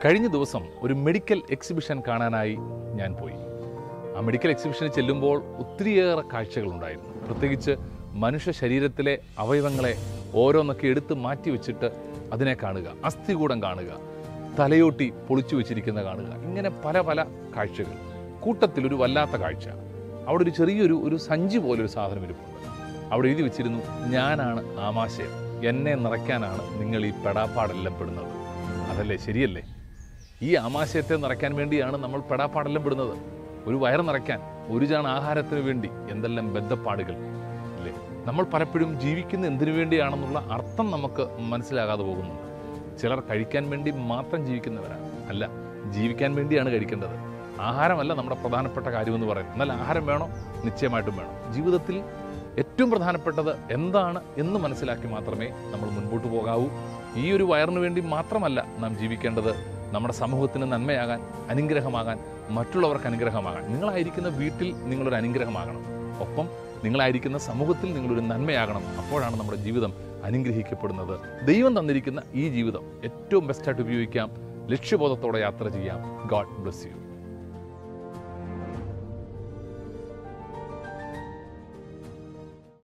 കഴിഞ്ഞ ദിവസം ഒരു മെഡിക്കൽ എക്സിബിഷൻ കാണാനായി ഞാൻ പോയി. ആ മെഡിക്കൽ എക്സിബിഷനിൽ ചെല്ലുമ്പോൾ ഒത്തിരിയേറെ കാഴ്ചകളുണ്ടായിരുന്നു. പ്രത്യേകിച്ച് മനുഷ്യ ശരീരത്തിലെ അവയവങ്ങളെ ഓരോന്നൊക്കെ എടുത്ത് മാറ്റി വെച്ചിട്ട് അതിനെ കാണുക, അസ്ഥികൂടം കാണുക, തലയോട്ടി പൊളിച്ചു വെച്ചിരിക്കുന്ന കാണുക, ഇങ്ങനെ പല പല കാഴ്ചകൾ. കൂട്ടത്തിലൊരു വല്ലാത്ത കാഴ്ച, അവിടെ ഒരു ചെറിയൊരു സഞ്ചി പോലൊരു സാധനം ഇരിപ്പുണ്ട്. അവിടെ എഴുതി വെച്ചിരുന്നു, ഞാനാണ് ആമാശയം, എന്നെ നിറയ്ക്കാനാണ് നിങ്ങൾ ഈ പെടാപ്പാടെല്ലാം പെടുന്നത്. അതല്ലേ, ശരിയല്ലേ? ഈ ആമാശയത്തെ നിറയ്ക്കാൻ വേണ്ടിയാണ് നമ്മൾ പെടാപ്പാടെല്ലാം പെടുന്നത്. ഒരു വയറ് നിറയ്ക്കാൻ, ഒരു ചാൺ ആഹാരത്തിന് വേണ്ടി എന്തെല്ലാം ബദ്ധപ്പാടുകൾ അല്ലേ? നമ്മൾ പലപ്പോഴും ജീവിക്കുന്ന എന്തിനു വേണ്ടിയാണെന്നുള്ള അർത്ഥം നമുക്ക് മനസ്സിലാകാതെ പോകുന്നുണ്ട്. ചിലർ കഴിക്കാൻ വേണ്ടി മാത്രം ജീവിക്കുന്നവരാണ്. അല്ല, ജീവിക്കാൻ വേണ്ടിയാണ് കഴിക്കേണ്ടത്. ആഹാരമല്ല നമ്മുടെ പ്രധാനപ്പെട്ട കാര്യമെന്ന് പറയുന്നത്. എന്നാൽ ആഹാരം വേണോ? നിശ്ചയമായിട്ടും വേണം. ജീവിതത്തിൽ ഏറ്റവും പ്രധാനപ്പെട്ടത് എന്താണ് എന്ന് മനസ്സിലാക്കി മാത്രമേ നമ്മൾ മുൻപോട്ട് പോകാവൂ. ഈ ഒരു വയറിന് വേണ്ടി മാത്രമല്ല നാം ജീവിക്കേണ്ടത്. നമ്മുടെ സമൂഹത്തിന് നന്മയാകാൻ, അനുഗ്രഹമാകാൻ, മറ്റുള്ളവർക്ക് അനുഗ്രഹമാകാൻ. നിങ്ങളായിരിക്കുന്ന വീട്ടിൽ നിങ്ങളൊരു അനുഗ്രഹമാകണം. ഒപ്പം നിങ്ങളായിരിക്കുന്ന സമൂഹത്തിൽ നിങ്ങളൊരു നന്മയാകണം. അപ്പോഴാണ് നമ്മുടെ ജീവിതം അനുഗ്രഹിക്കപ്പെടുന്നത്. ദൈവം തന്നിരിക്കുന്ന ഈ ജീവിതം ഏറ്റവും ബെസ്റ്റായിട്ട് ഉപയോഗിക്കാം. ലക്ഷ്യബോധത്തോടെ യാത്ര ചെയ്യാം. God bless U.